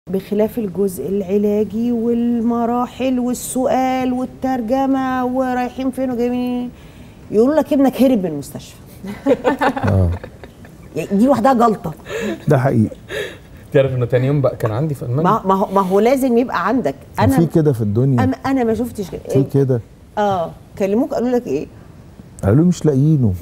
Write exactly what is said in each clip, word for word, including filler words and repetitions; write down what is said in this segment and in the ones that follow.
بخلاف الجزء العلاجي والمراحل والسؤال والترجمه ورايحين فين وجايين، يقولوا لك ابنك هرب من المستشفى. اه يعني دي لوحدها جلطه. ده حقيقي. تعرف انه تاني يوم بقى كان عندي في المانيا. ما هو ما هو لازم يبقى عندك. انا في كده في الدنيا. انا انا ما شفتش كده. في كده. اه كلموك قالوا لك ايه؟ قالوا مش لاقيينه.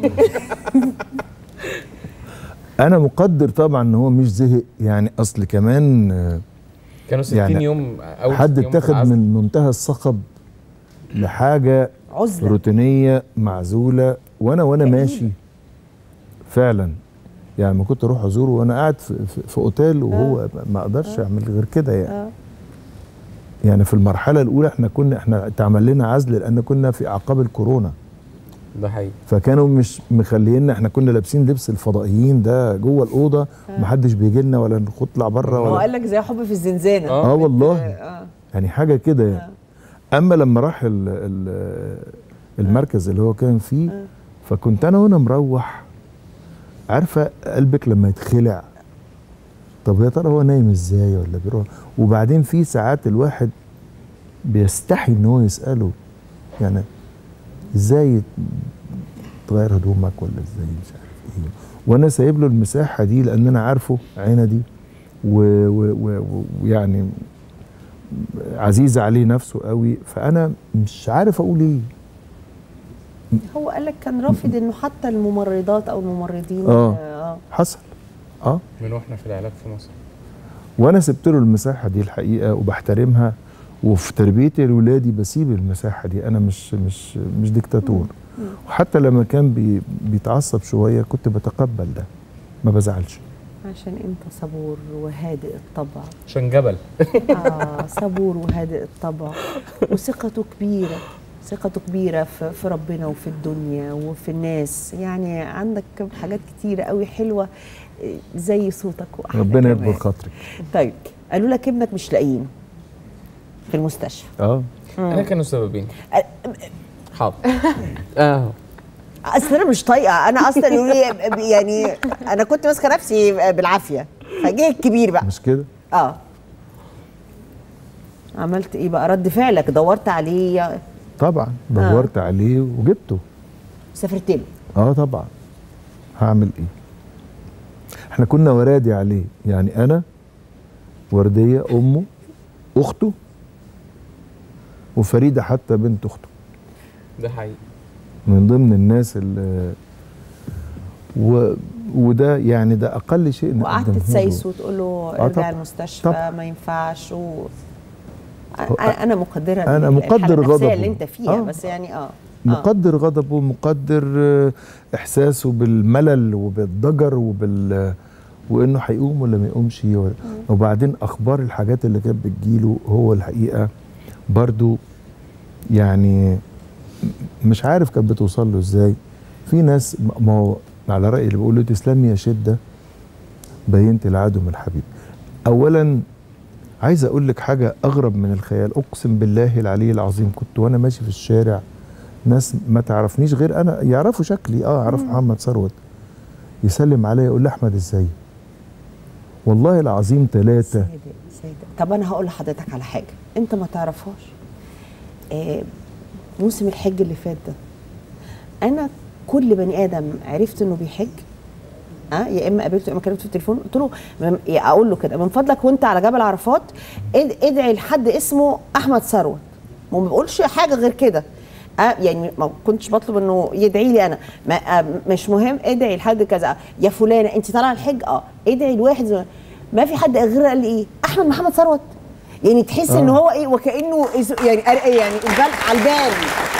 انا مقدر طبعا ان هو مش زهق، يعني اصل كمان كانوا ستين يعني يوم او حد اتاخد من منتهى الصخب لحاجه عزله روتينيه معزوله، وانا وانا ماشي فعلا يعني ما كنت اروح ازوره وانا قاعد في, في, في اوتيل وهو آه. ما اقدرش آه. اعمل غير كده يعني. آه. يعني في المرحله الاولى احنا كنا احنا اتعمل لنا عزل لان كنا في اعقاب الكورونا. ده حقيقي. فكانوا مش مخلينا، احنا كنا لابسين لبس الفضائيين ده جوه الاوضه، ومحدش بيجي لنا ولا نطلع بره ولا. هو قال لك زي حب في الزنزانه. اه, آه والله. آه. يعني حاجه كده يعني. آه. اما لما راح ال ال المركز اللي هو كان فيه، آه. فكنت انا وانا مروح عارفه قلبك لما يتخلع، طب يا ترى هو نايم ازاي ولا بيروح. وبعدين في ساعات الواحد بيستحي ان هو يساله يعني ازاي تغير هدومك ولا ازاي مش عارف ايه، وانا سايب له المساحه دي لان انا عارفه عندي ويعني عزيز عليه نفسه قوي، فانا مش عارف اقول ايه. هو قال لك كان رافض انه حتى الممرضات او الممرضين. اه, آه. حصل اه من واحنا في العلاج في مصر، وانا سبت له المساحه دي الحقيقه وبحترمها، وفي تربيتي لاولادي بسيب المساحه دي، انا مش مش مش ديكتاتور. وحتى لما كان بي بيتعصب شويه كنت بتقبل ده، ما بزعلش. عشان انت صبور وهادئ الطبع. عشان جبل. اه صبور وهادئ الطبع، وثقته كبيره، ثقته كبيره في, في ربنا وفي الدنيا وفي الناس. يعني عندك حاجات كتيره قوي حلوه زي صوتك واحلى. ربنا يكبر خاطرك. طيب قالوا لك ابنك مش لاقيينه في المستشفى. اه انا كانوا سببين. حاضر. اه اصل انا مش طايقه، انا اصلا يقولوا لي يعني انا كنت ماسكه نفسي بالعافيه، فجه الكبير بقى. مش كده؟ اه عملت ايه بقى؟ رد فعلك دورت عليه؟ طبعا دورت آه. عليه وجبته. سافرت له؟ اه طبعا. هعمل ايه؟ احنا كنا ورادي عليه، يعني انا ورديه امه اخته وفريده حتى بنت اخته. ده حقيقي. من ضمن الناس اللي و... وده يعني ده اقل شيء نقدمه. وقعدت تسايسه وتقول له ارجع المستشفى طبعا. ما ينفعش و... انا مقدره انا مقدر غضبه اللي انت فيها. آه. بس يعني اه مقدر غضبه، مقدر احساسه بالملل وبالضجر وبال وانه هيقوم ولا ما يقومش. وبعدين اخبار الحاجات اللي كانت بتجيله هو الحقيقه برضو يعني مش عارف كانت بتوصل له ازاي. في ناس ما هو على راي اللي بيقول له تسلمي يا شده بينت العدو من الحبيب. اولا عايز اقول لك حاجه اغرب من الخيال، اقسم بالله العلي العظيم كنت وانا ماشي في الشارع ناس ما تعرفنيش غير انا، يعرفوا شكلي اه اعرف محمد ثروت، يسلم عليا يقول لي احمد ازاي. والله العظيم ثلاثه. سيدة سيدة. طب انا هقول لحضرتك على حاجه انت ما تعرفهاش. آه موسم الحج اللي فات ده انا كل بني ادم عرفت انه بيحج اه يا اما قابلته يا اما كلمته في التليفون قلت له اقول له كده من فضلك وانت على جبل عرفات ادعي لحد اسمه احمد ثروت، وما بقولش حاجه غير كده. اه يعني ما كنتش بطلب انه يدعي لي انا، ما آه مش مهم ادعي لحد كذا يا فلانه انت طالعه الحج اه ادعي لواحد. ما في حد غير قال لي ايه احمد محمد ثروت، يعني تحس آه. ان هو ايه وكانه يعني يعني البال على البال.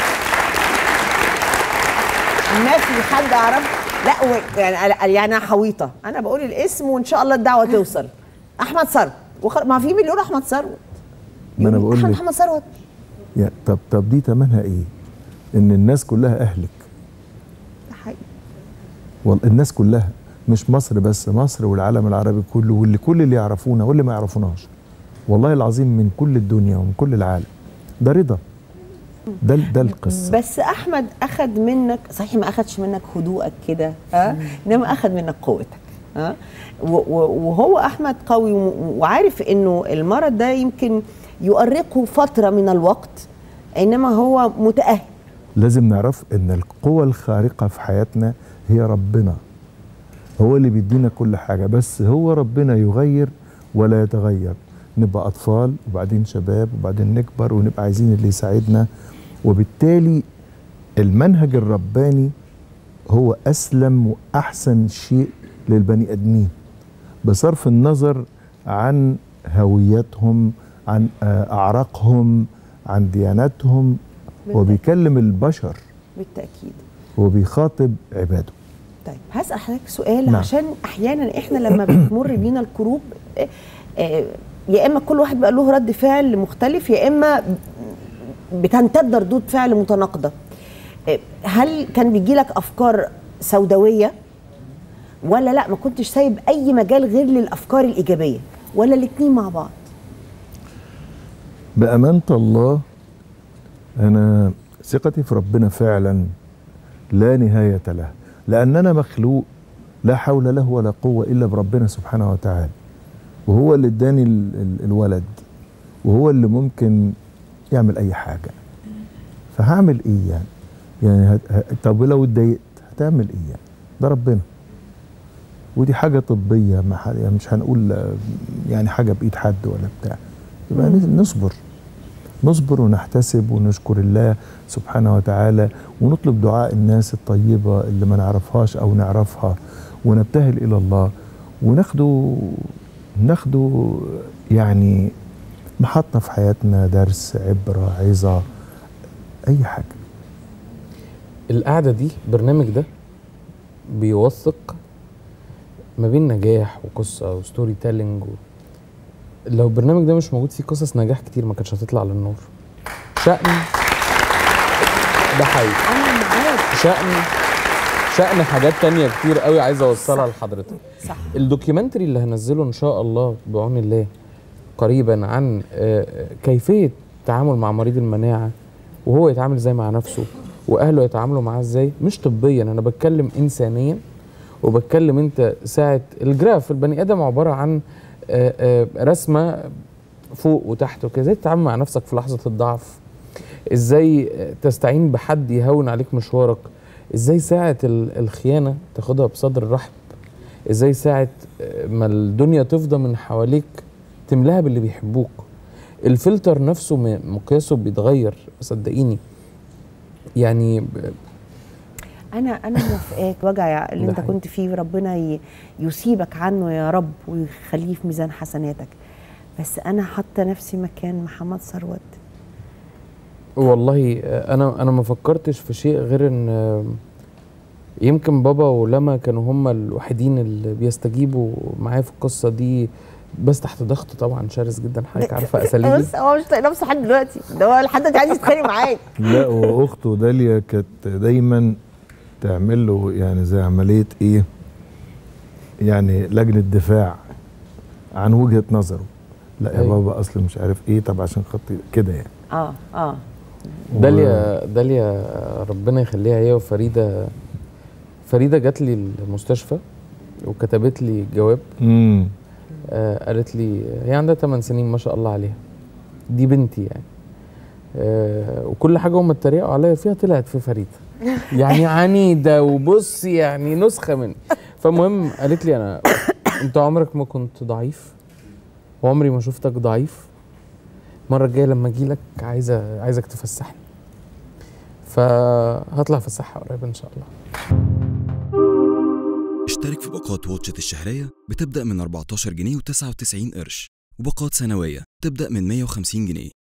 ما في حد اعرف لا يعني يعني انا حويطه انا بقول الاسم وان شاء الله الدعوه توصل. احمد ثروت وخ... ما في مين يقول احمد ثروت. ما انا بقول لك احمد ثروت. يا طب طب دي تمنها ايه؟ ان الناس كلها اهلك. ده حقيقي. والله الناس كلها مش مصر بس، مصر والعالم العربي كله واللي كل اللي يعرفونا واللي ما يعرفوناش. والله العظيم من كل الدنيا ومن كل العالم. ده رضا. ده ده القصه. بس احمد اخذ منك صحيح ما اخذش منك هدوءك كده ها انما اخذ منك قوتك. ها وهو احمد قوي وعارف انه المرض ده يمكن يؤرقه فتره من الوقت، انما هو متاهل. لازم نعرف ان القوة الخارقة في حياتنا هي ربنا، هو اللي بيدينا كل حاجة، بس هو ربنا يغير ولا يتغير. نبقى أطفال وبعدين شباب وبعدين نكبر ونبقى عايزين اللي يساعدنا، وبالتالي المنهج الرباني هو أسلم وأحسن شيء للبني آدمين بصرف النظر عن هويتهم، عن أعراقهم، عن دياناتهم. هو بيكلم البشر بالتأكيد، هو بيخاطب عباده. طيب هسأل حضرتك سؤال. نعم. عشان أحيانا إحنا لما بتمر بينا الكروب يا إما كل واحد بقى له رد فعل مختلف، يا إما بتمتد ردود فعل متناقضة. هل كان بيجي لك أفكار سوداوية ولا لا ما كنتش سايب أي مجال غير للأفكار الإيجابية، ولا الاتنين مع بعض؟ بأمانة الله أنا ثقتي في ربنا فعلا لا نهاية له، لأننا مخلوق لا حول له ولا قوة إلا بربنا سبحانه وتعالى، وهو اللي اداني الولد، وهو اللي ممكن يعمل أي حاجة. فهعمل إيه يعني؟ يعني هت... طب لو اتضايقت هتعمل إيه يعني؟ ده ربنا، ودي حاجة طبية، ما حد... يعني مش هنقول يعني حاجة بإيد حد ولا بتاع. يبقى نصبر نصبر ونحتسب ونشكر الله سبحانه وتعالى، ونطلب دعاء الناس الطيبة اللي ما نعرفهاش أو نعرفها، ونبتهل إلى الله، وناخده ناخده يعني محطة في حياتنا، درس، عبرة، عظة، أي حاجة. القعدة دي برنامج ده بيوثق ما بين نجاح وقصة وستوري تيلينج و... لو البرنامج ده مش موجود فيه قصص نجاح كتير ما كانتش هتطلع للنور. شأن ده حقيقي. أنا معاك. شأن شأن حاجات تانية كتير قوي عايز اوصلها لحضرتك. صح. الدوكيومنتري اللي هنزله ان شاء الله بعون الله قريبا عن كيفية التعامل مع مريض المناعة، وهو يتعامل ازاي مع نفسه واهله يتعاملوا معاه ازاي، مش طبيا، انا بتكلم انسانيا، وبتكلم انت ساعة الجراف البني ادم عبارة عن رسمة فوق وتحت وكده، ازاي تتعامل مع نفسك في لحظة الضعف، ازاي تستعين بحد يهون عليك مشوارك، ازاي ساعة الخيانة تاخدها بصدر رحب، ازاي ساعة ما الدنيا تفضى من حواليك تملاها باللي بيحبوك. الفلتر نفسه مقياسه بيتغير صدقيني. يعني انا انا موافقاك. وجع اللي انت كنت فيه ربنا يصيبك عنه يا رب ويخليه في ميزان حسناتك، بس انا حاطه نفسي مكان محمد ثروت. والله انا انا ما فكرتش في شيء غير ان يمكن بابا ولما كانوا هم الوحيدين اللي بيستجيبوا معايا في القصه دي، بس تحت ضغط طبعا شرس جدا، حضرتك عارفه اساليبي. بس هو مش طايق نفسه لحد دلوقتي، ده هو لحد دلوقتي عايز يتخانق معاك. لا، واخته داليا كانت دايما تعمل له يعني زي عمليه ايه، يعني لجنه دفاع عن وجهه نظره. لا يا بابا اصل مش عارف ايه، طب عشان خاطر كده يعني. اه اه داليا داليا ربنا يخليها هي وفريده. فريده جات لي المستشفى وكتبت لي جواب. امم آه قالت لي هي عندها ثمان سنين ما شاء الله عليها، دي بنتي يعني. آه وكل حاجه هم اتريقوا عليا فيها طلعت في فريده، يعني عنيده وبص يعني نسخه مني. فالمهم قالت لي انا انت عمرك ما كنت ضعيف وعمري ما شفتك ضعيف، المره الجايه لما اجي لك عايزه عايزك تفسحني، فهطلع فسحها قريب ان شاء الله. اشترك في باقات واتشت الشهرية بتبدأ من أربعتاشر جنيه وتسعة وتسعين قرش، وباقات سنوية تبدأ من مية وخمسين جنيه.